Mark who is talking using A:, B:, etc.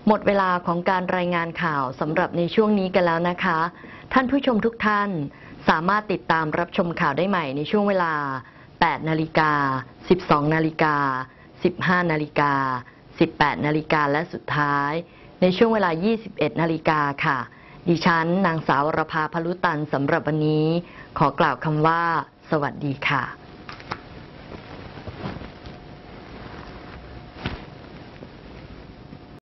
A: หมดเวลาของการรายงานข่าวสำหรับในช่วงนี้กันแล้วนะคะ ท่านผู้ชมทุกท่านสามารถติดตามรับชมข่าวได้ใหม่ในช่วงเวลา 8 นาฬิกา 12 นาฬิกา 15 นาฬิกา 18 นาฬิกาและสุดท้ายในช่วงเวลา 21 นาฬิกาค่ะ ดิฉันนางสาวรภา พลุตันสำหรับวันนี้ขอกล่าวคำว่าสวัสดีค่ะ